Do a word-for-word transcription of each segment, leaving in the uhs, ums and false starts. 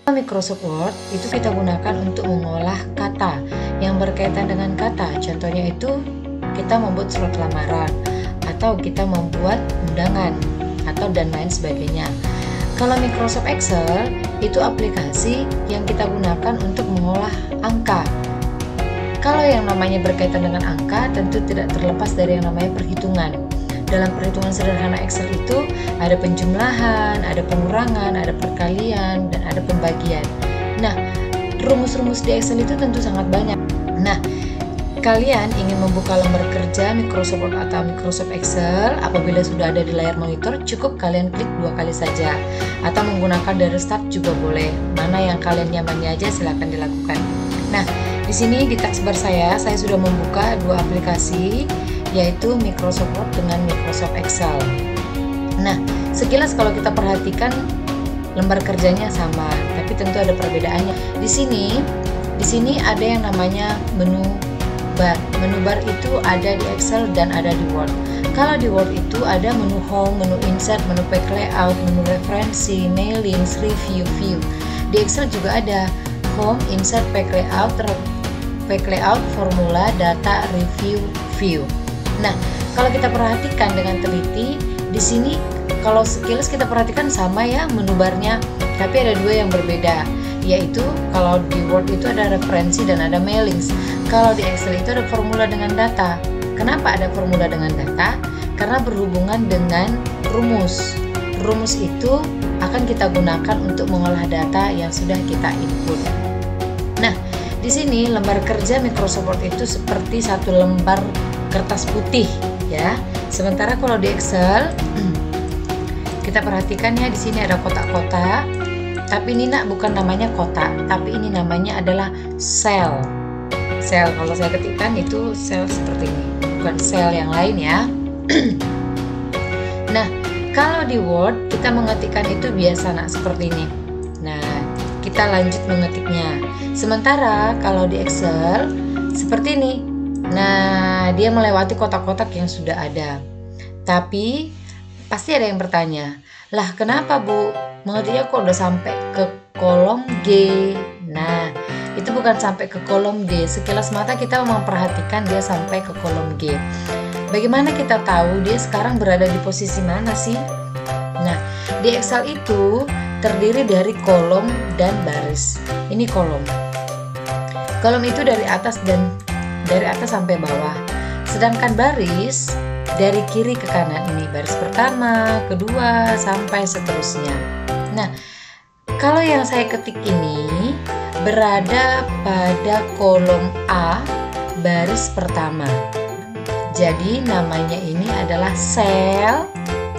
Microsoft Word itu kita gunakan untuk mengolah kata yang berkaitan dengan kata. Contohnya itu kita membuat surat lamaran atau kita membuat undangan atau dan lain sebagainya. Kalau Microsoft Excel itu aplikasi yang kita gunakan untuk mengolah angka. Kalau yang namanya berkaitan dengan angka tentu tidak terlepas dari yang namanya perhitungan. Dalam perhitungan sederhana Excel itu ada penjumlahan, ada pengurangan, ada perkalian, dan ada pembagian. Nah, rumus-rumus di Excel itu tentu sangat banyak. Nah, kalian ingin membuka lembar kerja Microsoft Word atau Microsoft Excel, apabila sudah ada di layar monitor, cukup kalian klik dua kali saja. Atau menggunakan dari start juga boleh. Mana yang kalian nyamannya aja silahkan dilakukan. Nah, di sini di taskbar saya, saya sudah membuka dua aplikasi, yaitu Microsoft Word dengan Microsoft Excel. Nah, sekilas kalau kita perhatikan lembar kerjanya sama, tapi tentu ada perbedaannya. Di sini, di sini ada yang namanya menu bar. Menu bar itu ada di Excel dan ada di Word. Kalau di Word itu ada menu Home, menu Insert, menu Page Layout, menu Referensi, Mailings, Review, View. Di Excel juga ada Home, Insert, Page Layout, Page Layout, Formula, Data, Review, View. Nah, kalau kita perhatikan dengan teliti, di sini kalau sekilas kita perhatikan sama ya menu barnya, tapi ada dua yang berbeda, yaitu kalau di Word itu ada referensi dan ada mailings. Kalau di Excel itu ada formula dengan data. Kenapa ada formula dengan data? Karena berhubungan dengan rumus. Rumus itu akan kita gunakan untuk mengolah data yang sudah kita input. Nah, di sini lembar kerja Microsoft Word itu seperti satu lembar kertas putih ya. Sementara kalau di Excel kita perhatikan ya, di sini ada kotak-kotak. Tapi ini nak bukan namanya kotak, tapi ini namanya adalah sel. Sel kalau saya ketikkan itu sel seperti ini, bukan sel yang lain ya. Nah, kalau di Word kita mengetikkan itu biasa nak seperti ini. Nah, kita lanjut mengetiknya. Sementara kalau di Excel seperti ini. Nah, dia melewati kotak-kotak yang sudah ada. Tapi pasti ada yang bertanya, lah kenapa Bu? Mengetiknya kok udah sampai ke kolom G? Nah, itu bukan sampai ke kolom G. Sekilas mata kita memperhatikan dia sampai ke kolom G. Bagaimana kita tahu dia sekarang berada di posisi mana sih? Nah, di Excel itu terdiri dari kolom dan baris. Ini kolom. Kolom itu dari atas dan dari atas sampai bawah. Sedangkan baris dari kiri ke kanan, ini baris pertama, kedua, sampai seterusnya. Nah, kalau yang saya ketik ini berada pada kolom A baris pertama. Jadi namanya ini adalah sel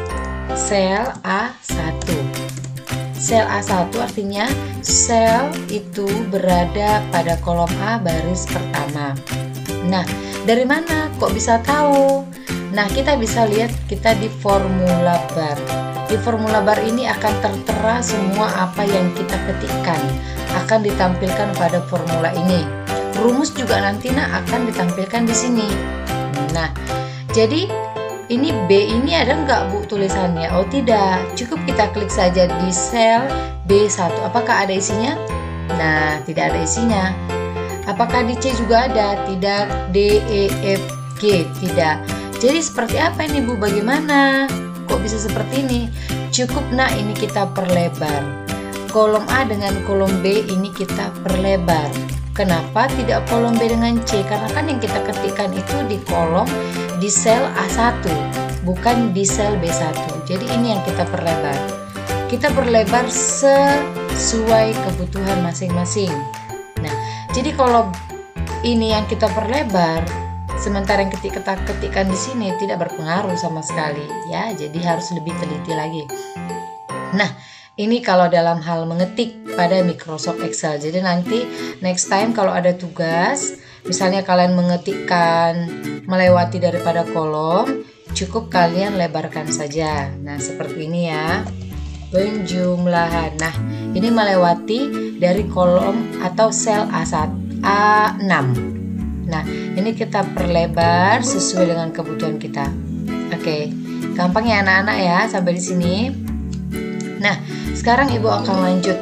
sel A satu. Sel A satu artinya sel itu berada pada kolom A baris pertama. Nah, dari mana kok bisa tahu? Nah, kita bisa lihat kita di formula bar. Di formula bar ini akan tertera semua apa yang kita ketikkan, akan ditampilkan pada formula ini. Rumus juga nanti nah akan ditampilkan di sini. Nah, jadi ini B ini ada nggak Bu tulisannya? Oh tidak, cukup kita klik saja di sel B satu. Apakah ada isinya? Nah, tidak ada isinya. Apakah di C juga ada? Tidak. D, E, F, G? Tidak. Jadi seperti apa ini Bu? Bagaimana? Kok bisa seperti ini? Cukup nah ini kita perlebar. Kolom A dengan kolom B ini kita perlebar. Kenapa tidak kolom B dengan C? Karena kan yang kita ketikkan itu di kolom di sel A satu, bukan di sel B satu. Jadi ini yang kita perlebar. Kita perlebar sesuai kebutuhan masing-masing. Nah, jadi kalau ini yang kita perlebar, sementara yang ketik kita ketikkan di sini tidak berpengaruh sama sekali ya. Jadi harus lebih teliti lagi. Nah, ini kalau dalam hal mengetik pada Microsoft Excel. Jadi nanti next time kalau ada tugas, misalnya kalian mengetikkan melewati daripada kolom, cukup kalian lebarkan saja. Nah, seperti ini ya. Penjumlahan. Nah, ini melewati dari kolom atau sel A satu, A enam. Nah, ini kita perlebar sesuai dengan kebutuhan kita. Oke, gampang ya anak-anak ya sampai di sini. Nah, sekarang Ibu akan lanjut.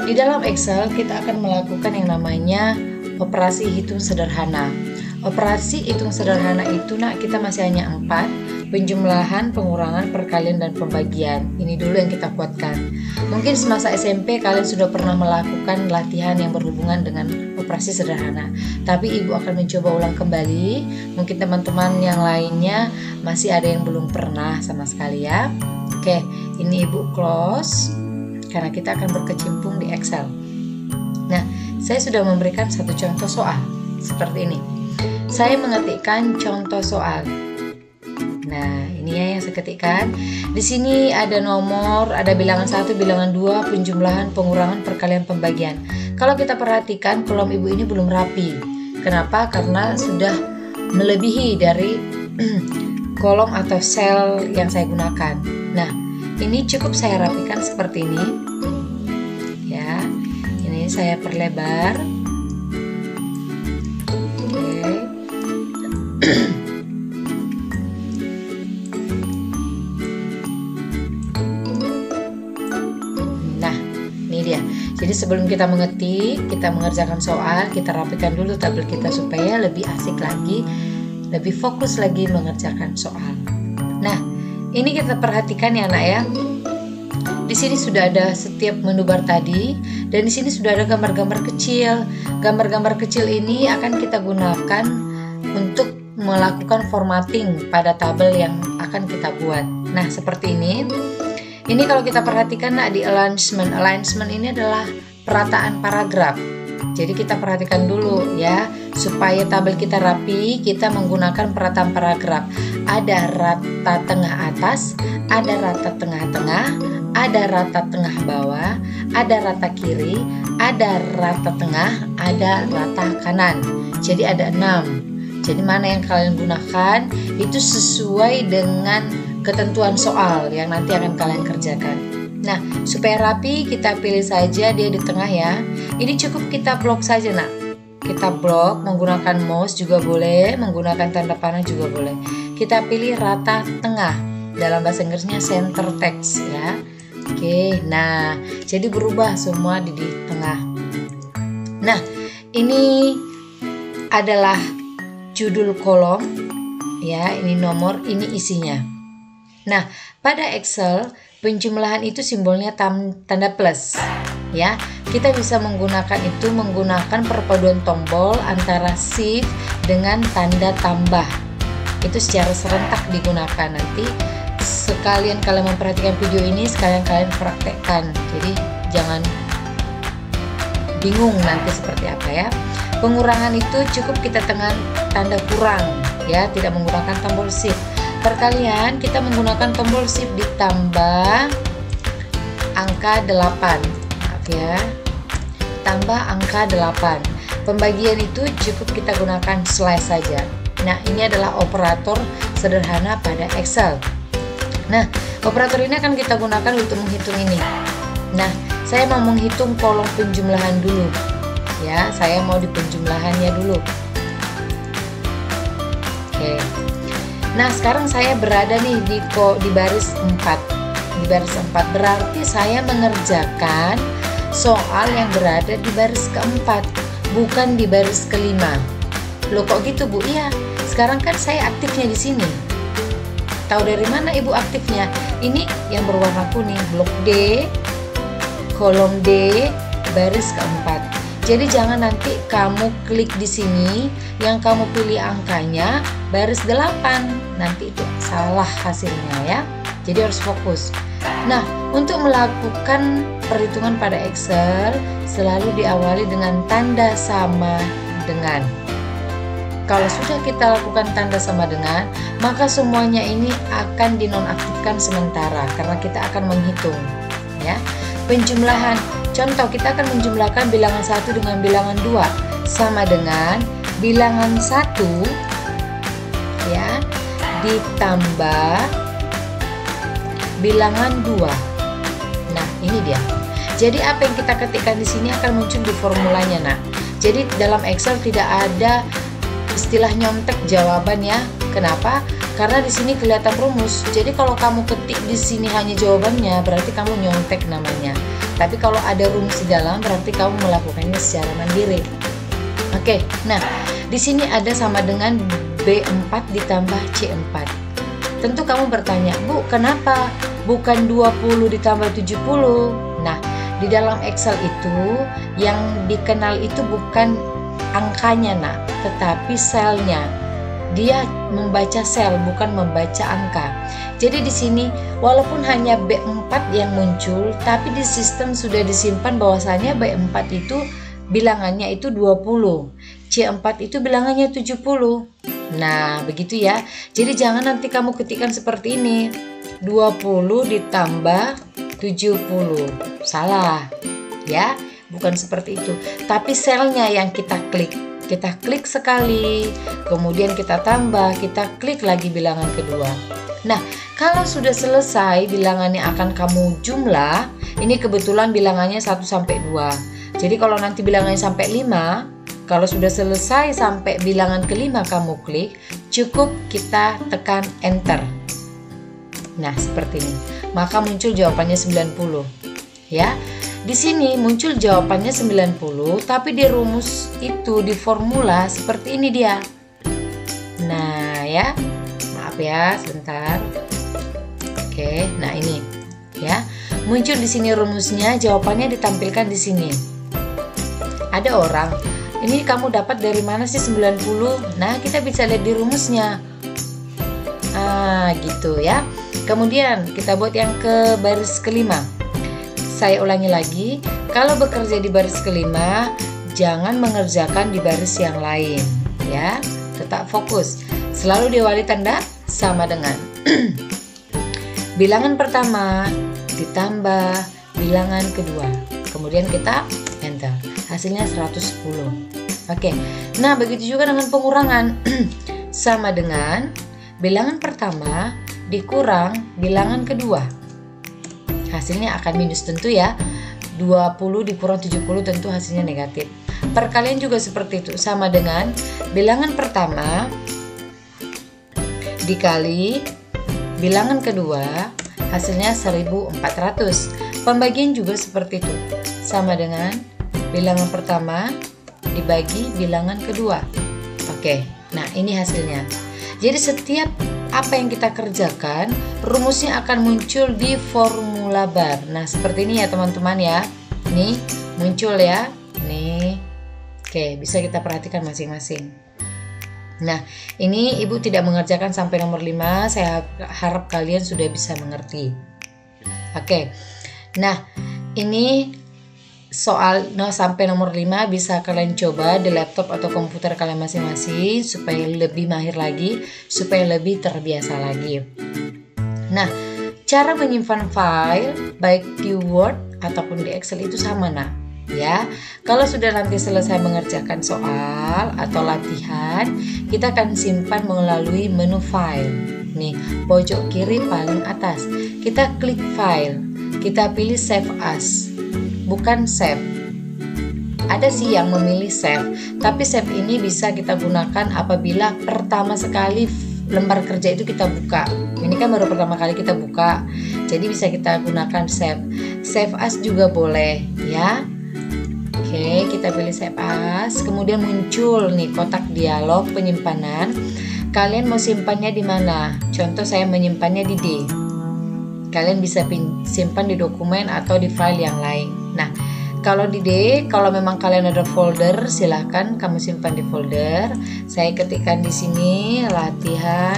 Di dalam Excel kita akan melakukan yang namanya operasi hitung sederhana. Operasi hitung sederhana itu nak kita masih hanya empat, penjumlahan, pengurangan, perkalian, dan pembagian. Ini dulu yang kita kuatkan. Mungkin semasa S M P kalian sudah pernah melakukan latihan yang berhubungan dengan operasi sederhana. Tapi ibu akan mencoba ulang kembali. Mungkin teman-teman yang lainnya masih ada yang belum pernah sama sekali ya. Oke, ini ibu close karena kita akan berkecimpung di Excel. Nah, saya sudah memberikan satu contoh soal seperti ini. Saya mengetikkan contoh soal. Nah, ini ya yang saya ketikkan. Di sini ada nomor, ada bilangan satu, bilangan dua, penjumlahan, pengurangan, perkalian, pembagian. Kalau kita perhatikan kolom ibu ini belum rapi. Kenapa? Karena sudah melebihi dari kolom atau sel yang saya gunakan. Nah, ini cukup saya rapikan seperti ini. Ya, ini saya perlebar. Oke. Nah, ini dia. Jadi sebelum kita mengetik, kita mengerjakan soal, kita rapikan dulu tabel kita supaya lebih asik lagi, lebih fokus lagi mengerjakan soal. Nah, ini kita perhatikan ya nak ya. Di sini sudah ada setiap menu bar tadi, dan di sini sudah ada gambar-gambar kecil. Gambar-gambar kecil ini akan kita gunakan untuk melakukan formatting pada tabel yang akan kita buat. Nah, seperti ini. Ini kalau kita perhatikan nak di alignment. Alignment ini adalah perataan paragraf. Jadi kita perhatikan dulu ya, supaya tabel kita rapi, kita menggunakan perataan paragraf. Ada rata tengah atas, ada rata tengah-tengah, ada rata tengah bawah, ada rata kiri, ada rata tengah, ada rata kanan. Jadi ada enam. Jadi mana yang kalian gunakan itu sesuai dengan ketentuan soal yang nanti akan kalian kerjakan. Nah, supaya rapi kita pilih saja dia di tengah ya. Ini cukup kita blok saja nak. Kita blok menggunakan mouse juga boleh, menggunakan tanda panah juga boleh. Kita pilih rata tengah. Dalam bahasa Inggrisnya center text ya. Oke, nah jadi berubah semua di, di tengah. Nah, ini adalah judul kolom ya, ini nomor, ini isinya. Nah, pada Excel penjumlahan itu simbolnya tam, tanda plus ya. Kita bisa menggunakan itu menggunakan perpaduan tombol antara shift dengan tanda tambah. Itu secara serentak digunakan. Nanti sekalian kalian memperhatikan video ini, sekalian kalian praktekkan. Jadi jangan bingung nanti seperti apa ya. Pengurangan itu cukup kita dengan tanda kurang ya, tidak menggunakan tombol shift. Perkalian kita menggunakan tombol shift ditambah angka delapan. Maaf ya. Tambah angka delapan. Pembagian itu cukup kita gunakan slash saja. Nah, ini adalah operator sederhana pada Excel. Nah, operator ini akan kita gunakan untuk menghitung ini. Nah, saya mau menghitung kolom penjumlahan dulu. Ya, saya mau di penjumlahannya dulu. Oke. Nah, sekarang saya berada nih di di baris empat. Di baris empat berarti saya mengerjakan soal yang berada di baris keempat, bukan di baris kelima. Loh kok gitu Bu? Iya, sekarang kan saya aktifnya di sini. Tahu dari mana Ibu aktifnya? Ini yang berwarna kuning, blok D, kolom D, baris keempat. Jadi jangan nanti kamu klik di sini, yang kamu pilih angkanya baris delapan. Nanti itu salah hasilnya ya. Jadi harus fokus. Nah, untuk melakukan perhitungan pada Excel selalu diawali dengan tanda sama dengan. Kalau sudah kita lakukan tanda sama dengan, maka semuanya ini akan dinonaktifkan sementara karena kita akan menghitung ya. Penjumlahan, contoh kita akan menjumlahkan bilangan satu dengan bilangan dua sama dengan bilangan satu ya ditambah bilangan dua. Nah, ini dia. Jadi apa yang kita ketikkan di sini akan muncul di formulanya. Nah, jadi dalam Excel tidak ada istilah nyontek jawaban ya. Kenapa? Karena di sini kelihatan rumus. Jadi kalau kamu ketik di sini hanya jawabannya, berarti kamu nyontek namanya. Tapi kalau ada rumus di dalam berarti kamu melakukannya secara mandiri. Oke, nah di sini ada sama dengan B empat ditambah C empat. Tentu kamu bertanya, Bu, kenapa bukan dua puluh ditambah tujuh puluh? Nah, di dalam Excel itu yang dikenal itu bukan angkanya, nak, tetapi selnya. Dia membaca sel, bukan membaca angka. Jadi di sini walaupun hanya B empat yang muncul, tapi di sistem sudah disimpan bahwasanya B empat itu bilangannya itu dua puluh, C empat itu bilangannya tujuh puluh. Nah, begitu ya. Jadi jangan nanti kamu ketikkan seperti ini, dua puluh ditambah tujuh puluh. Salah. Ya, bukan seperti itu. Tapi selnya yang kita klik. Kita klik sekali, kemudian kita tambah, kita klik lagi bilangan kedua. Nah, kalau sudah selesai bilangannya akan kamu jumlah, ini kebetulan bilangannya satu sampai dua. Jadi kalau nanti bilangannya sampai lima, kalau sudah selesai sampai bilangan kelima kamu klik, cukup kita tekan enter. Nah, seperti ini. Maka muncul jawabannya sembilan puluh. Ya. Di sini muncul jawabannya sembilan puluh, tapi di rumus itu, di formula seperti ini dia. Nah, ya. Maaf ya, sebentar. Oke, nah ini ya. Muncul di sini rumusnya, jawabannya ditampilkan di sini. Ada orang, ini kamu dapat dari mana sih sembilan puluh? Nah, kita bisa lihat di rumusnya. Ah, gitu ya. Kemudian kita buat yang ke baris kelima. Saya ulangi lagi, kalau bekerja di baris kelima, jangan mengerjakan di baris yang lain, ya. Tetap fokus. Selalu diawali tanda sama dengan bilangan pertama ditambah bilangan kedua. Kemudian kita enter. Hasilnya seratus sepuluh. Oke. Nah, begitu juga dengan pengurangan. Sama dengan bilangan pertama dikurang bilangan kedua. Hasilnya akan minus tentu ya. dua puluh dikurang tujuh puluh tentu hasilnya negatif. Perkalian juga seperti itu, sama dengan bilangan pertama dikali bilangan kedua, hasilnya seribu empat ratus. Pembagian juga seperti itu, sama dengan bilangan pertama dibagi bilangan kedua. Oke, nah ini hasilnya. Jadi setiap apa yang kita kerjakan, rumusnya akan muncul di formula bar. Nah, seperti ini ya teman-teman ya. Nih, muncul ya. Nih. Oke, bisa kita perhatikan masing-masing. Nah, ini Ibu tidak mengerjakan sampai nomor lima. Saya harap kalian sudah bisa mengerti. Oke. Nah, ini soal no, sampai nomor lima bisa kalian coba di laptop atau komputer kalian masing-masing supaya lebih mahir lagi, supaya lebih terbiasa lagi. Nah, cara menyimpan file baik di Word ataupun di Excel itu sama, nah. Ya, kalau sudah nanti selesai mengerjakan soal atau latihan, kita akan simpan melalui menu file. Nih, pojok kiri paling atas. Kita klik file. Kita pilih save as. Bukan save. Ada sih yang memilih save, tapi save ini bisa kita gunakan apabila pertama sekali lembar kerja itu kita buka. Ini kan baru pertama kali kita buka, jadi bisa kita gunakan save. Save as juga boleh, ya. Oke, kita pilih save as, kemudian muncul nih kotak dialog penyimpanan. Kalian mau simpannya di mana? Contoh saya menyimpannya di D. Kalian bisa simpan di dokumen atau di file yang lain. Nah, kalau di D, kalau memang kalian ada folder, silahkan kamu simpan di folder. Saya ketikkan di sini latihan.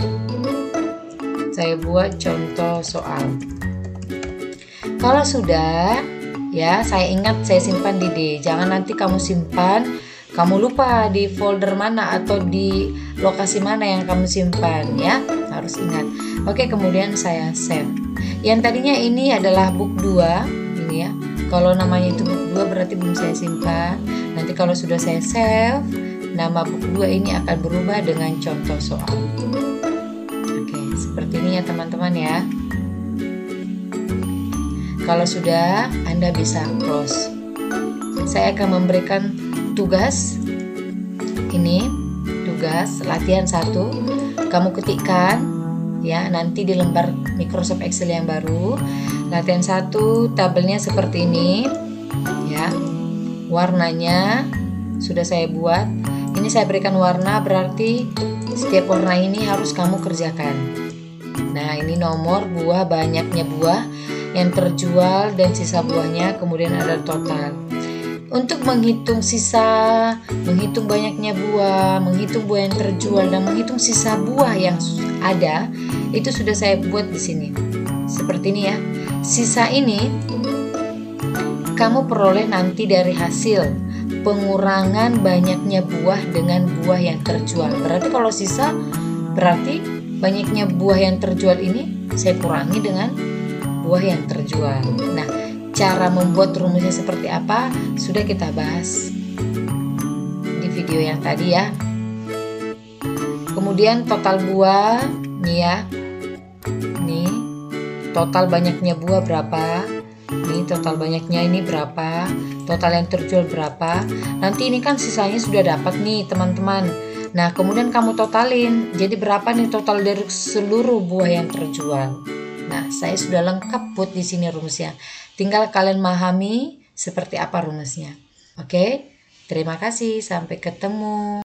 Saya buat contoh soal. Kalau sudah, ya saya ingat saya simpan di D. Jangan nanti kamu simpan, kamu lupa di folder mana atau di lokasi mana yang kamu simpan, ya. Harus ingat. Oke, kemudian saya save. Yang tadinya ini adalah book dua, ini ya. Kalau namanya itu book dua berarti belum saya simpan. Nanti kalau sudah saya save, nama book dua ini akan berubah dengan contoh soal. Oke, seperti ini ya teman-teman ya. Kalau sudah, Anda bisa close. Saya akan memberikan tugas. Ini tugas latihan satu. Kamu ketikkan ya nanti di lembar Microsoft Excel yang baru. Latihan satu, tabelnya seperti ini ya. Warnanya sudah saya buat. Ini saya berikan warna, berarti setiap warna ini harus kamu kerjakan. Nah, ini nomor buah, banyaknya buah yang terjual dan sisa buahnya, kemudian ada total. Untuk menghitung sisa, menghitung banyaknya buah, menghitung buah yang terjual, dan menghitung sisa buah yang ada, itu sudah saya buat di sini. Seperti ini ya. Sisa ini kamu peroleh nanti dari hasil pengurangan banyaknya buah dengan buah yang terjual. Berarti kalau sisa, berarti banyaknya buah yang terjual ini saya kurangi dengan buah yang terjual. Nah, cara membuat rumusnya seperti apa sudah kita bahas di video yang tadi ya. Kemudian total buah nih ya. Nih, total banyaknya buah berapa? Nih, total banyaknya ini berapa? Total yang terjual berapa? Nanti ini kan sisanya sudah dapat nih, teman-teman. Nah, kemudian kamu totalin. Jadi berapa nih total dari seluruh buah yang terjual? Nah, saya sudah lengkap buat di sini rumusnya. Tinggal kalian memahami seperti apa rumusnya. Oke? Terima kasih, sampai ketemu.